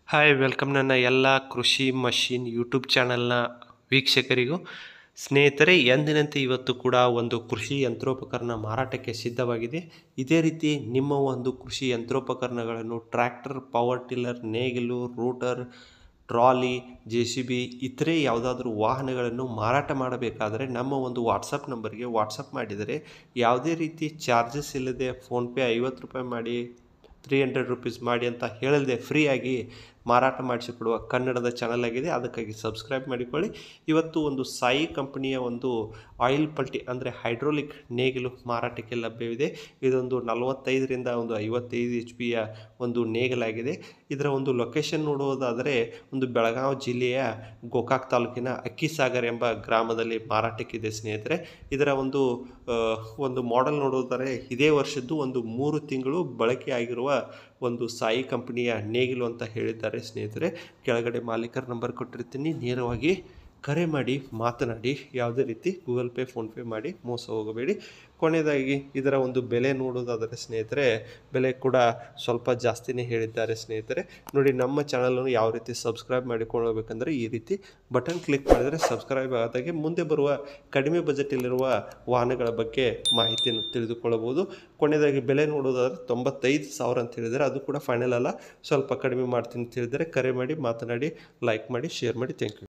Hi welcome ನನ್ನ ಎಲ್ಲ ಕೃಷಿ ಮಷೀನ್ ಯೂಟ್ಯೂಬ್ ಚಾನಲ್ನ ವೀಕ್ಷಕರಿಗೂ. ಸ್ನೇಹಿತರೆ, ಎಂದಿನಂತೆ ಇವತ್ತು ಕೂಡ ಒಂದು ಕೃಷಿ ಯಂತ್ರೋಪಕರಣ ಮಾರಾಟಕ್ಕೆ ಸಿದ್ಧವಾಗಿದೆ. ಇದೇ ರೀತಿ ನಿಮ್ಮ ಒಂದು ಕೃಷಿ ಯಂತ್ರೋಪಕರಣಗಳನ್ನು ಟ್ರ್ಯಾಕ್ಟರ್, ಪವರ್ ಟಿಲ್ಲರ್, ನೇಗಿಲು, ರೂಟರ್, ಟ್ರಾಲಿ, JCB ಇತರೆ ಯಾವುದಾದ್ರೂ ವಾಹನಗಳನ್ನು ಮಾರಾಟ ಮಾಡಬೇಕಾದರೆ ನಮ್ಮ ಒಂದು ವಾಟ್ಸಪ್ ನಂಬರ್ಗೆ ವಾಟ್ಸಪ್ ಮಾಡಿದರೆ ಯಾವುದೇ ರೀತಿ ಚಾರ್ಜಸ್ ಇಲ್ಲದೆ ಫೋನ್ಪೇ 50 ರೂಪಾಯಿ ಮಾಡಿ 300 ರುಪೀಸ್ ಮಾಡಿ ಅಂತ ಹೇಳದೆ ಫ್ರೀಯಾಗಿ ಮಾರಾಟ ಮಾಡಿಸಿಕೊಡುವ ಕನ್ನಡದ ಚಾನಲ್ ಆಗಿದೆ. ಅದಕ್ಕಾಗಿ ಸಬ್ಸ್ಕ್ರೈಬ್ ಮಾಡಿಕೊಳ್ಳಿ. ಇವತ್ತು ಒಂದು ಸಾಯಿ ಕಂಪನಿಯ ಒಂದು ಆಯಿಲ್ ಪಲ್ಟಿ ಅಂದರೆ ಹೈಡ್ರೋಲಿಕ್ ನೇಗಿಲು ಮಾರಾಟಕ್ಕೆ ಲಭ್ಯವಿದೆ. ಇದೊಂದು 45ರಿಂದ 55 HP ಒಂದು ನೇಗಿಲಾಗಿದೆ. ಇದರ ಒಂದು ಲೊಕೇಶನ್ ನೋಡುವುದಾದರೆ ಒಂದು ಬೆಳಗಾವಿ ಜಿಲ್ಲೆಯ ಗೋಕಾಕ್ ತಾಲೂಕಿನ ಅಕ್ಕಿಸಾಗರ್ ಎಂಬ ಗ್ರಾಮದಲ್ಲಿ ಮಾರಾಟಕ್ಕಿದೆ ಸ್ನೇಹಿತರೆ. ಇದರ ಒಂದು ಮಾಡೆಲ್ ನೋಡುವುದಾದರೆ ಇದೇ ವರ್ಷದ್ದು ಒಂದು 3 ತಿಂಗಳು ಬಳಕೆ ಆಗಿರುವ ಒಂದು ಸಾಯಿ ಕಂಪನಿಯ ನೇಗಿಲು ಅಂತ ಹೇಳಿದ್ದಾರೆ ಸ್ನೇಹಿತರೆ. ಕೆಳಗಡೆ ಮಾಲೀಕರ ನಂಬರ್ ಕೊಟ್ಟಿರ್ತೀನಿ, ನೇರವಾಗಿ ಕರೆ ಮಾಡಿ ಮಾತನಾಡಿ. ಯಾವುದೇ ರೀತಿ ಗೂಗಲ್ ಪೇ, ಫೋನ್ಪೇ ಮಾಡಿ ಮೋಸ ಹೋಗಬೇಡಿ. ಕೊನೆಯದಾಗಿ ಇದರ ಒಂದು ಬೆಲೆ ನೋಡೋದಾದರೆ ಸ್ನೇಹಿತರೆ, ಬೆಲೆ ಕೂಡ ಸ್ವಲ್ಪ ಜಾಸ್ತಿನೇ ಹೇಳಿದ್ದಾರೆ ಸ್ನೇಹಿತರೆ. ನೋಡಿ, ನಮ್ಮ ಚಾನಲನ್ನು ಯಾವ ರೀತಿ ಸಬ್ಸ್ಕ್ರೈಬ್ ಮಾಡಿಕೊಳ್ಳಬೇಕಂದ್ರೆ ಈ ರೀತಿ ಬಟನ್ ಕ್ಲಿಕ್ ಮಾಡಿದರೆ ಸಬ್ಸ್ಕ್ರೈಬ್ ಆದಾಗೆ ಮುಂದೆ ಬರುವ ಕಡಿಮೆ ಬಜೆಟಲ್ಲಿರುವ ವಾಹನಗಳ ಬಗ್ಗೆ ಮಾಹಿತಿಯನ್ನು ತಿಳಿದುಕೊಳ್ಳಬಹುದು. ಕೊನೆಯದಾಗಿ ಬೆಲೆ ನೋಡೋದಾದರೆ 95,000 ಅಂತ ಹೇಳಿದರೆ ಅದು ಕೂಡ ಫೈನಲ್ ಅಲ್ಲ, ಸ್ವಲ್ಪ ಕಡಿಮೆ ಮಾಡ್ತೀನಿ ಅಂತ ಹೇಳಿದರೆ ಕರೆ ಮಾಡಿ ಮಾತನಾಡಿ, ಲೈಕ್ ಮಾಡಿ, ಶೇರ್ ಮಾಡಿ. Thank you.